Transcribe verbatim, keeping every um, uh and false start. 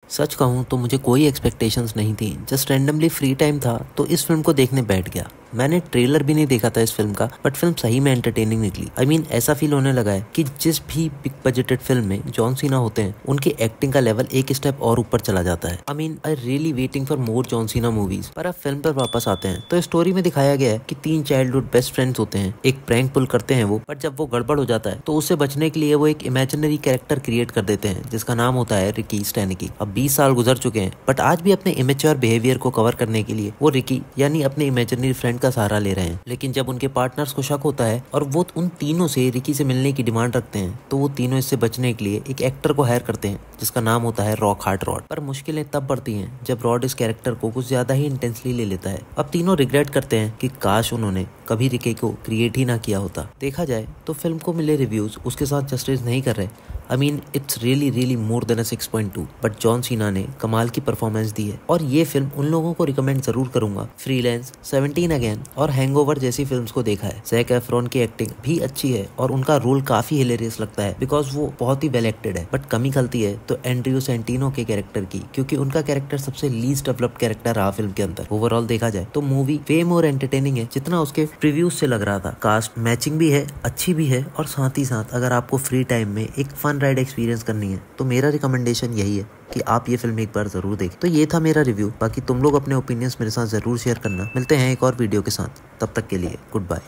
सच कहूँ तो मुझे कोई एक्सपेक्टेशंस नहीं थी, जस्ट रैंडमली फ्री टाइम था तो इस फिल्म को देखने बैठ गया। मैंने ट्रेलर भी नहीं देखा था इस फिल्म का, बट फिल्म सही में एंटरटेनिंग निकली। आई I मीन mean, ऐसा फील होने लगा है कि जिस भी बिग बजटेड फिल्म में जॉन सीना होते हैं उनकी एक्टिंग का लेवल एक स्टेप और ऊपर चला जाता है। I mean I really waiting for more John Cena movies. पर अब फिल्म पर वापस आते हैं तो स्टोरी में दिखाया गया है कि तीन चाइल्डहुड बेस्ट फ्रेंड्स होते हैं, एक प्रैंक पुल करते हैं वो, बट जब वो गड़बड़ हो जाता है तो उससे बचने के लिए वो एक इमेजिनरी कैरेक्टर क्रिएट कर देते हैं जिसका नाम होता है रिकी स्टैनिकी। अब बीस साल गुजर चुके हैं बट आज भी अपने इमेच्योर बिहेवियर को कवर करने के लिए वो रिकी यानी अपने इमेजिनरी फ्रेंड का सहारा ले रहे हैं। लेकिन जब उनके पार्टनर्स को शक होता है और वो उन तीनों से रिकी से मिलने की डिमांड रखते हैं तो वो तीनों इससे बचने के लिए एक एक्टर को हायर करते हैं जिसका नाम होता है रॉक हार्ट रॉड। पर मुश्किलें तब बढ़ती हैं जब रॉड इस कैरेक्टर को कुछ ज्यादा ही इंटेंसली ले लेता है। अब तीनों रिग्रेट करते हैं कि काश उन्होंने कभी रिकी को क्रिएट ही ना किया होता। देखा जाए तो फिल्म को मिले रिव्यूज उसके साथ जस्टिस नहीं कर रहे। I mean it's really really more than a six point two, but John Cena ने कमाल की परफॉर्मेंस दी है और ये फिल्म उन लोगों को रिकमेंड जरूर करूंगा फ्रीलांस, सेवनटीन अगेन और हैंगओवर जैसी फिल्म्स को देखा है। ज़ैक एफ्रॉन की एक्टिंग भी अच्छी है और उनका रोल काफी हिलेरियस लगता है बिकॉज वो बहुत ही वेल एक्टेड है। बट कमी खलती है तो एंड्रयू सेंटिनो के कैरेक्टर की, क्योंकि उनका कैरेक्टर सबसे लीस्ट डेवलप्ड कैरेक्टर रहा फिल्म के अंदर। ओवरऑल देखा जाए तो मूवी वे मोर एंटरटेनिंग है जितना उसके प्रीव्यूज से लग रहा था। कास्ट मैचिंग भी है, अच्छी भी है, और साथ ही साथ अगर आपको फ्री टाइम में एक फन राइड एक्सपीरियंस करनी है तो मेरा रिकमेंडेशन यही है कि आप ये फिल्म एक बार जरूर देखें। तो ये था मेरा रिव्यू। बाकी तुम लोग अपने ओपिनियंस मेरे साथ जरूर शेयर करना। मिलते हैं एक और वीडियो के साथ, तब तक के लिए गुड बाय।